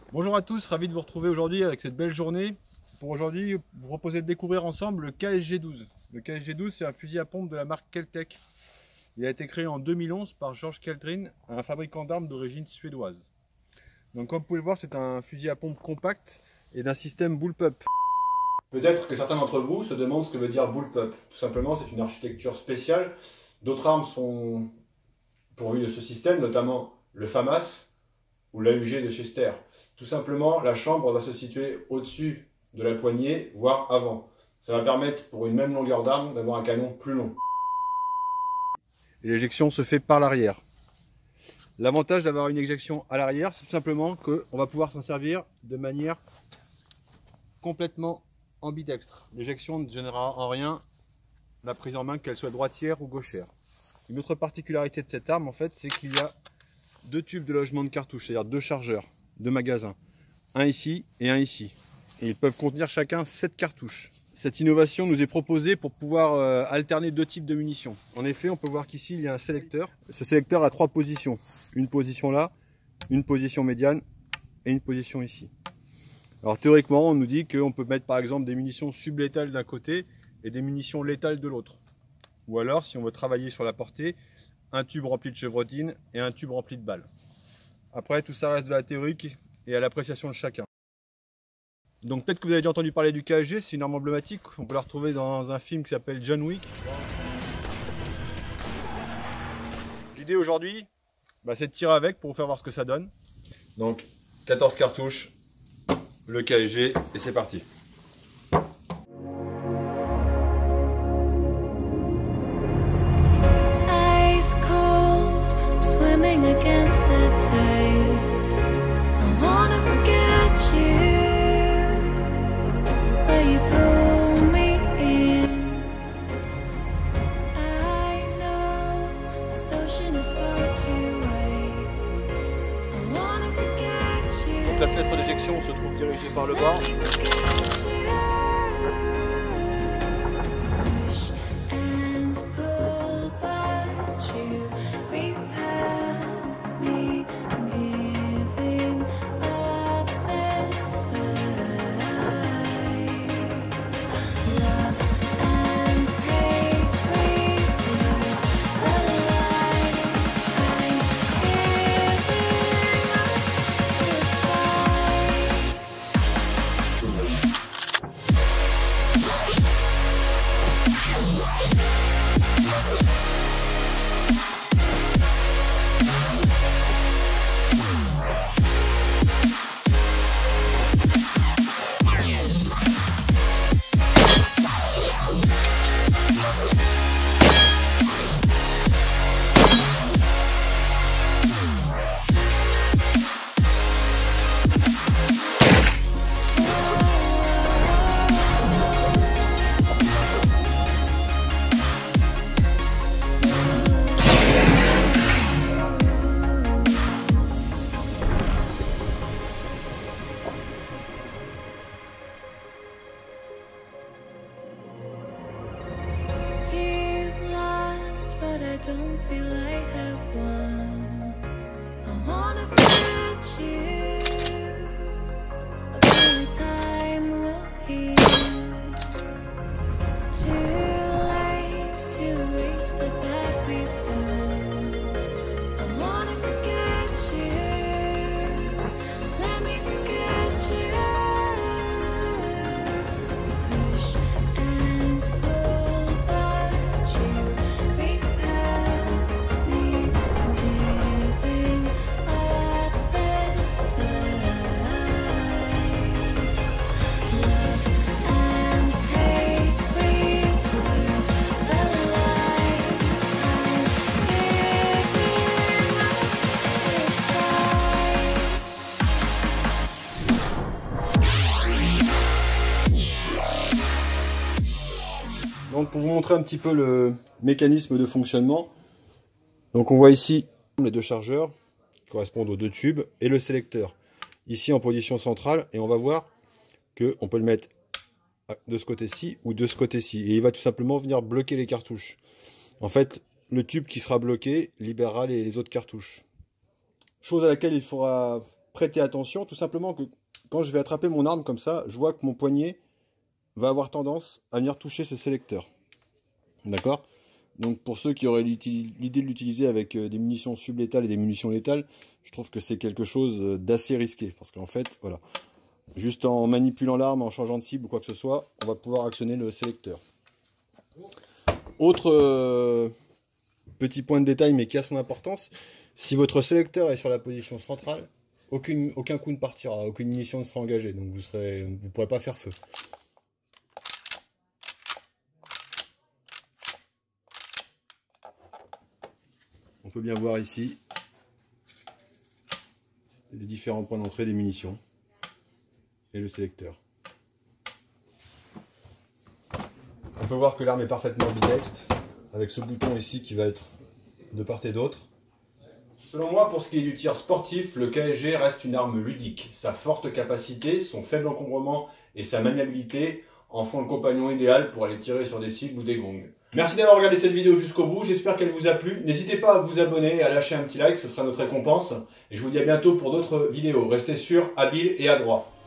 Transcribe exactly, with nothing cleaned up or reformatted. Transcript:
Bonjour à tous, ravi de vous retrouver aujourd'hui avec cette belle journée. Pour aujourd'hui, vous proposer de découvrir ensemble le K S G douze. Le K S G douze, c'est un fusil à pompe de la marque Kel-Tec. Il a été créé en deux mille onze par Georg Keldrin, un fabricant d'armes d'origine suédoise. Donc comme vous pouvez le voir, c'est un fusil à pompe compact et d'un système bullpup. Peut-être que certains d'entre vous se demandent ce que veut dire bullpup. Tout simplement, c'est une architecture spéciale. D'autres armes sont pourvues de ce système, notamment le FAMAS ou l'A U G de chez Ster. Tout simplement, la chambre va se situer au-dessus de la poignée, voire avant. Ça va permettre, pour une même longueur d'arme, d'avoir un canon plus long. Et l'éjection se fait par l'arrière. L'avantage d'avoir une éjection à l'arrière, c'est tout simplement qu'on va pouvoir s'en servir de manière complètement ambidextre. L'éjection ne générera en rien la prise en main, qu'elle soit droitière ou gauchère. Une autre particularité de cette arme, en fait, c'est qu'il y a deux tubes de logement de cartouches, c'est-à-dire deux chargeurs, deux magasins, un ici et un ici. Et ils peuvent contenir chacun sept cartouches. Cette innovation nous est proposée pour pouvoir euh, alterner deux types de munitions. En effet, on peut voir qu'ici il y a un sélecteur. Ce sélecteur a trois positions. Une position là, une position médiane et une position ici. Alors théoriquement, on nous dit qu'on peut mettre par exemple des munitions sublétales d'un côté et des munitions létales de l'autre. Ou alors, si on veut travailler sur la portée, un tube rempli de chevrotines et un tube rempli de balles. Après, tout ça reste de la théorique et à l'appréciation de chacun. Donc peut-être que vous avez déjà entendu parler du K S G, c'est une arme emblématique. On peut la retrouver dans un film qui s'appelle John Wick. L'idée aujourd'hui, bah, c'est de tirer avec pour vous faire voir ce que ça donne. Donc quatorze cartouches, le K S G et c'est parti. Against the tide, I wanna forget you, but you pull me in. I know this ocean is far too wide. I wanna forget you. Donc la fenêtre d'éjection se trouve dirigée par le bas. Don't feel I have won. I wanna forget you, but only time will heal. Too late to erase the bad we've done. I wanna forget you. Let me forget you. Push and pull, but you repel me, giving up this fight. Love and hate, we've learned the lines. I'm giving up this fight. Donc pour vous montrer un petit peu le mécanisme de fonctionnement, donc on voit ici les deux chargeurs qui correspondent aux deux tubes et le sélecteur ici en position centrale, et on va voir que on peut le mettre de ce côté-ci ou de ce côté-ci, et il va tout simplement venir bloquer les cartouches. En fait, le tube qui sera bloqué libérera les, les autres cartouches. Chose à laquelle il faudra prêter attention, tout simplement que quand je vais attraper mon arme comme ça, je vois que mon poignet va avoir tendance à venir toucher ce sélecteur. D'accord? Donc pour ceux qui auraient l'idée de l'utiliser avec des munitions sublétales et des munitions létales, je trouve que c'est quelque chose d'assez risqué. Parce qu'en fait, voilà, juste en manipulant l'arme, en changeant de cible ou quoi que ce soit, on va pouvoir actionner le sélecteur. Autre euh, petit point de détail, mais qui a son importance, si votre sélecteur est sur la position centrale, aucune, aucun coup ne partira, aucune munition ne sera engagée, donc vous serez, vous ne pourrez pas faire feu. On peut bien voir ici les différents points d'entrée des munitions et le sélecteur. On peut voir que l'arme est parfaitement ambidextre, avec ce bouton ici qui va être de part et d'autre. Selon moi, pour ce qui est du tir sportif, le K S G reste une arme ludique. Sa forte capacité, son faible encombrement et sa maniabilité en font le compagnon idéal pour aller tirer sur des cibles ou des gongs. Merci d'avoir regardé cette vidéo jusqu'au bout, j'espère qu'elle vous a plu. N'hésitez pas à vous abonner et à lâcher un petit like, ce sera notre récompense. Et je vous dis à bientôt pour d'autres vidéos. Restez sûrs, habiles et adroits.